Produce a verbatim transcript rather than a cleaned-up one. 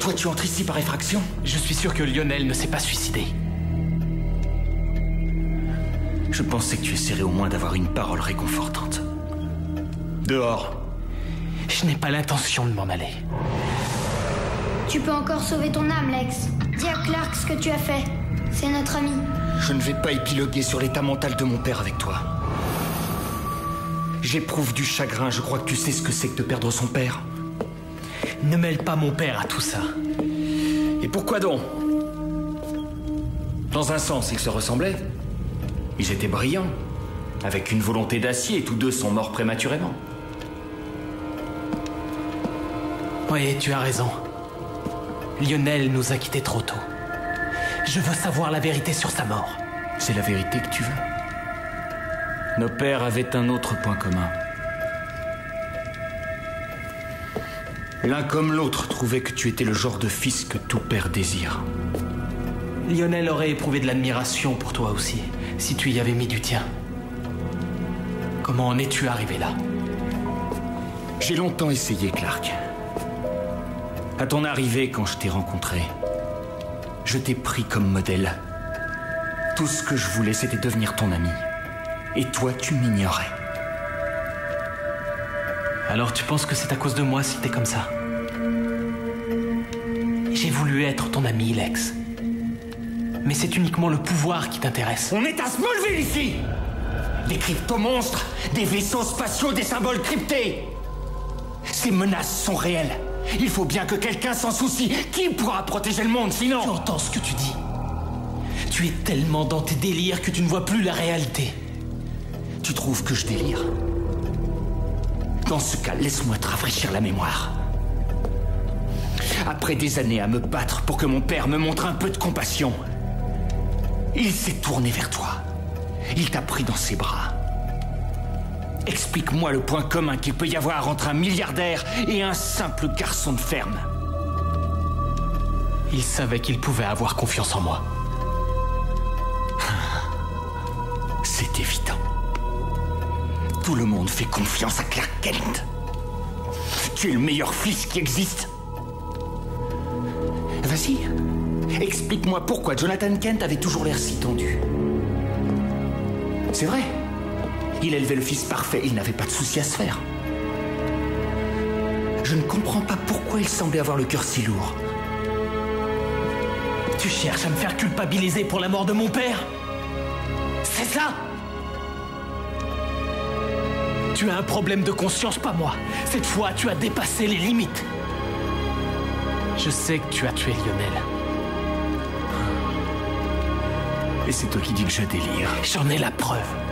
toi tu entres ici par effraction? Je suis sûr que Lionel ne s'est pas suicidé. Je pensais que tu essaierais au moins d'avoir une parole réconfortante. Dehors. Je n'ai pas l'intention de m'en aller. Tu peux encore sauver ton âme, Lex. Dis à Clark ce que tu as fait. C'est notre ami. Je ne vais pas épiloguer sur l'état mental de mon père avec toi. J'éprouve du chagrin, je crois que tu sais ce que c'est que de perdre son père. Ne mêle pas mon père à tout ça. Et pourquoi donc? Dans un sens, ils se ressemblaient. Ils étaient brillants, avec une volonté d'acier, et tous deux sont morts prématurément. Oui, tu as raison. Lionel nous a quittés trop tôt. Je veux savoir la vérité sur sa mort. C'est la vérité que tu veux? Nos pères avaient un autre point commun. L'un comme l'autre trouvait que tu étais le genre de fils que tout père désire. Lionel aurait éprouvé de l'admiration pour toi aussi, si tu y avais mis du tien. Comment en es-tu arrivé là? J'ai longtemps essayé, Clark. À ton arrivée, quand je t'ai rencontré, je t'ai pris comme modèle. Tout ce que je voulais, c'était devenir ton ami. Et toi, tu m'ignorais. Alors tu penses que c'est à cause de moi si t'es comme ça? J'ai voulu être ton ami, Lex. Mais c'est uniquement le pouvoir qui t'intéresse. On est à Smallville ici! Des crypto-monstres, des vaisseaux spatiaux, des symboles cryptés! Ces menaces sont réelles. Il faut bien que quelqu'un s'en soucie. Qui pourra protéger le monde sinon? Tu entends ce que tu dis? Tu es tellement dans tes délires que tu ne vois plus la réalité. Tu trouves que je délire? Dans ce cas, laisse-moi te rafraîchir la mémoire. Après des années à me battre pour que mon père me montre un peu de compassion, il s'est tourné vers toi. Il t'a pris dans ses bras. Explique-moi le point commun qu'il peut y avoir entre un milliardaire et un simple garçon de ferme. Il savait qu'il pouvait avoir confiance en moi. C'est évident. Tout le monde fait confiance à Clark Kent. Tu es le meilleur fils qui existe. Vas-y, explique-moi pourquoi Jonathan Kent avait toujours l'air si tendu. C'est vrai. Il élevait le fils parfait, il n'avait pas de soucis à se faire. Je ne comprends pas pourquoi il semblait avoir le cœur si lourd. Tu cherches à me faire culpabiliser pour la mort de mon père? C'est ça? Tu as un problème de conscience, pas moi. Cette fois, tu as dépassé les limites. Je sais que tu as tué Lionel. Et c'est toi qui dis que je délire. J'en ai la preuve.